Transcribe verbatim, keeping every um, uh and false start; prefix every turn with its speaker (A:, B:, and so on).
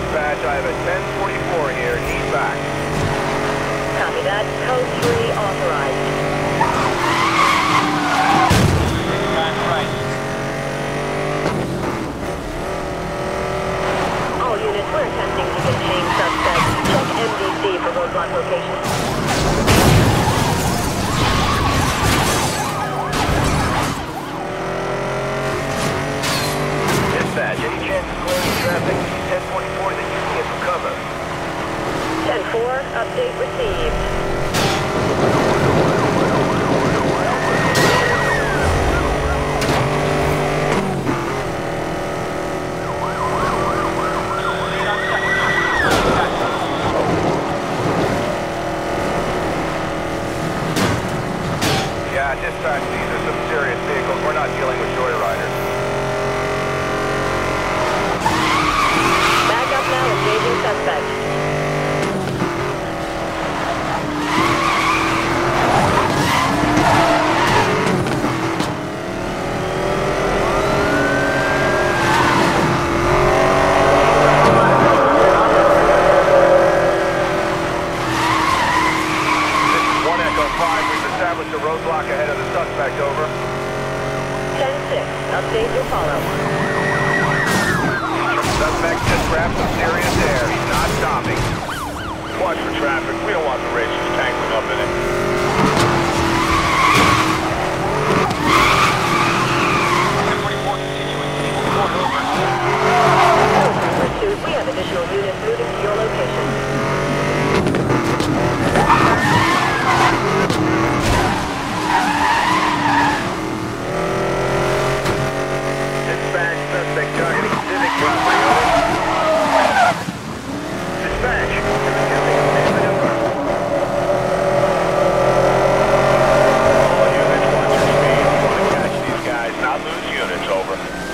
A: dispatch. I have a ten forty-four here. Need back.
B: Copy that. Code three authorized.
C: That's right.
B: All units, we're attempting to contain suspect. Check M D C for roadblock location.
A: Dispatch, any chance of clearing traffic? ten forty-four that you can get from cover.
B: ten four, update received.
A: Yeah, dispatch, these are some serious vehicles. We're not dealing with joyriders.
B: Back up now, engaging suspect.
A: Established a roadblock ahead of the suspect, over.
B: ten six, update your follow.
A: Suspect just grabbed some serious air. He's not stopping. Watch for traffic. We don't want the racers tangling up in it.
C: ten forty-four continuing. Report over.
B: Pursuit, we have additional units moving to your location.
A: Dispatch, suspect targeting civic property, over. Dispatch, attempting a mid maneuver. All units, watch your speed. You want to catch these guys, not lose units, over.